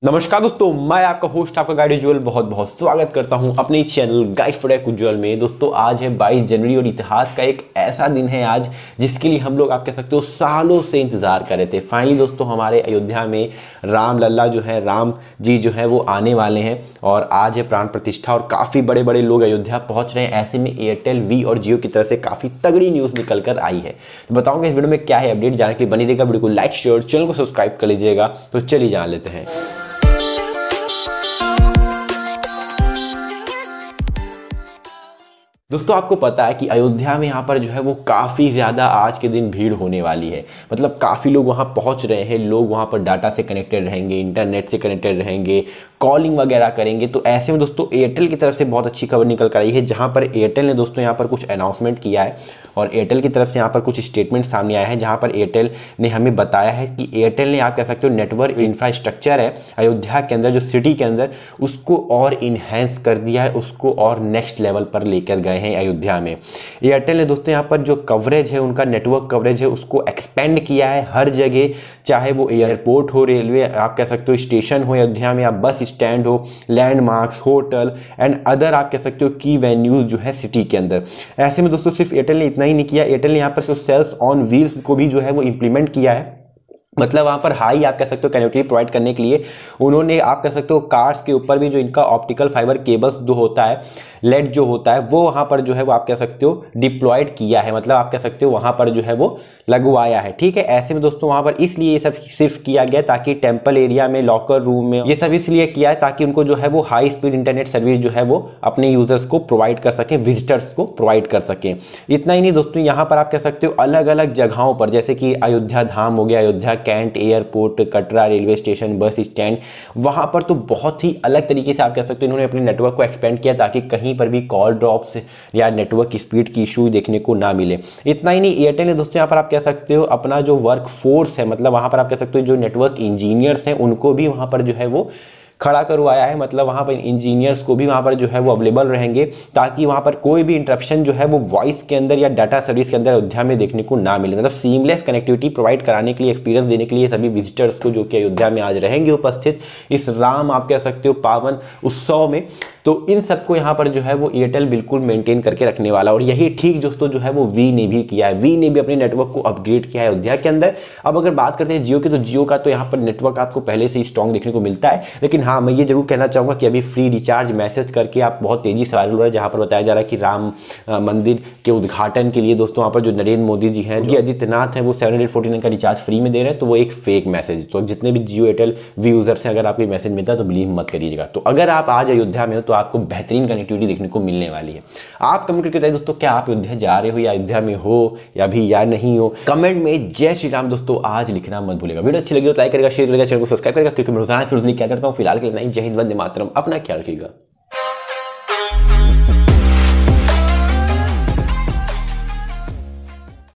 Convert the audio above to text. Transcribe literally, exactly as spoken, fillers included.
नमस्कार दोस्तों, मैं आपका होस्ट आपका गाइड उज्ज्वल बहुत बहुत स्वागत करता हूं अपने channel guide for tech Ujjwal में। दोस्तों आज है बाईस जनवरी और इतिहास का एक ऐसा दिन है आज जिसके लिए हम लोग आप कह सकते हो सालों से इंतजार कर रहे थे। फाइनली दोस्तों हमारे अयोध्या में राम लल्ला जो है राम जी जो है वो आने वाले हैं और आज है प्राण प्रतिष्ठा और काफ़ी बड़े बड़े लोग अयोध्या पहुँच रहे हैं। ऐसे में एयरटेल वी और जियो की तरफ से काफ़ी तगड़ी न्यूज़ निकल कर आई है। तो बताऊँगा इस वीडियो में क्या है अपडेट, जानने के लिए बनी रहेगा। वीडियो को लाइक शेयर चैनल को सब्सक्राइब कर लीजिएगा। तो चलिए जान लेते हैं। दोस्तों आपको पता है कि अयोध्या में यहाँ पर जो है वो काफ़ी ज़्यादा आज के दिन भीड़ होने वाली है। मतलब काफ़ी लोग वहाँ पहुँच रहे हैं। लोग वहाँ पर डाटा से कनेक्टेड रहेंगे, इंटरनेट से कनेक्टेड रहेंगे, कॉलिंग वगैरह करेंगे। तो ऐसे में दोस्तों एयरटेल की तरफ से बहुत अच्छी खबर निकल कर आई है, जहाँ पर एयरटेल ने दोस्तों यहाँ पर कुछ अनाउंसमेंट किया है और एयरटेल की तरफ से यहाँ पर कुछ स्टेटमेंट सामने आया है, जहाँ पर एयरटेल ने हमें बताया है कि एयरटेल ने आप कह सकते हो नेटवर्क इंफ्रास्ट्रक्चर है अयोध्या के अंदर, जो सिटी के अंदर, उसको और इन्हेंस कर दिया है, उसको और नेक्स्ट लेवल पर लेकर गए हैं अयोध्या में। एयरटेल ने दोस्तों यहाँ पर जो कवरेज है, उनका नेटवर्क कवरेज है, उसको एक्सपेंड किया है हर जगह, चाहे वो एयरपोर्ट हो, रेलवे आप कह सकते हो स्टेशन हो अयोध्या में, या बस स्टैंड हो, लैंडमार्क्स, होटल एंड अदर आप कह सकते हो की वेन्यूज जो है सिटी के अंदर। ऐसे में दोस्तों सिर्फ एयरटेल ने इतना ही नहीं किया, एयरटेल ने यहाँ पर सिर्फ सेल्स ऑन व्हील्स को भी जो है वो इंप्लीमेंट किया है। मतलब वहाँ पर हाई आप कह सकते हो कनेक्टिविटी प्रोवाइड करने के लिए उन्होंने आप कह सकते हो कार्स के ऊपर भी जो इनका ऑप्टिकल फाइबर केबल्स जो होता है, लेड जो होता है, वो वहाँ पर जो है वो आप कह सकते हो डिप्लॉयड किया है। मतलब आप कह सकते हो वहाँ पर जो है वो लगवाया है। ठीक है, ऐसे में दोस्तों वहाँ पर इसलिए ये सब सिर्फ किया गया ताकि टेम्पल एरिया में, लॉकर रूम में, ये सब इसलिए किया है ताकि उनको जो है वो हाई स्पीड इंटरनेट सर्विस जो है वो अपने यूजर्स को प्रोवाइड कर सकें, विजिटर्स को प्रोवाइड कर सकें। इतना ही नहीं दोस्तों, यहाँ पर आप कह सकते हो अलग अलग जगहों पर, जैसे कि अयोध्या धाम हो गया, Ayodhya cantt airport, Katra railway station, bus stand, वहां पर तो बहुत ही अलग तरीके से आप कह सकते हो इन्होंने अपने नेटवर्क को एक्सपेंड किया ताकि कहीं पर भी कॉल ड्रॉप्स या नेटवर्क की स्पीड की इशू देखने को ना मिले। इतना ही नहीं, एयरटेल ने दोस्तों यहाँ पर आप कह सकते हो अपना जो वर्क फोर्स है, मतलब वहां पर आप कह सकते हो जो नेटवर्क इंजीनियर्स हैं, उनको भी वहां पर जो है वो खड़ा करवाया है। मतलब वहाँ पर इंजीनियर्स को भी वहाँ पर जो है वो अवेलेबल रहेंगे ताकि वहाँ पर कोई भी इंटरप्शन जो है वो वॉइस के अंदर या डाटा सर्विस के अंदर अयोध्या में देखने को ना मिले। मतलब सीमलेस कनेक्टिविटी प्रोवाइड कराने के लिए, एक्सपीरियंस देने के लिए सभी विजिटर्स को जो कि अयोध्या में आज रहेंगे उपस्थित इस राम आप कह सकते हो पावन उत्सव में, तो इन सबको यहाँ पर जो है वो एयरटेल बिल्कुल मेंटेन करके रखने वाला। और यही ठीक दोस्तों जो है वो वी ने भी किया है। वी ने भी अपने नेटवर्क को अपग्रेड किया है अयोध्या के अंदर। अब अगर बात करते हैं जियो की, तो जियो का तो यहाँ पर नेटवर्क आपको पहले से ही स्ट्रॉन्ग देखने को मिलता है। लेकिन हाँ, मैं ये जरूर कहना चाहूँगा कि अभी फ्री रिचार्ज मैसेज करके आप बहुत तेजी से वायरल हो रहा है, जहाँ पर बताया जा रहा है कि राम मंदिर के उद्घाटन के लिए दोस्तों वहाँ पर जो नरेंद्र मोदी जी हैं, योगी आदित्यनाथ हैं, वो सेवन हंड्रेड फोर्टी नाइन का रिचार्ज फ्री में दे रहे हैं। तो वो एक फेक मैसेज, तो जितने भी जियो एयरटेल वी यूजर्स हैं, अगर आपको मैसेज मिलता है तो बिलीव मत करिएगा। तो अगर आप आज अयोध्या में हो तो आपको बेहतरीन कनेक्टिविटी देखने को मिलने वाली है। आप कमेंट करके बताइए दोस्तों, क्या आप अयोध्या जा रहे हो या अयोध्या में हो या भी या नहीं हो। कमेंट में जय श्री राम दोस्तों आज लिखना मत भूलिएगा। वीडियो अच्छी लगी तो लाइक करेगा, शेयर करेगा, चैनल को सब्सक्राइब करेगा, क्योंकि मैं रोजाना क्या करता हूँ। फिलहाल के लिए नहीं, जय हिंद, वंदे मातरम, अपना ख्याल रखिएगा।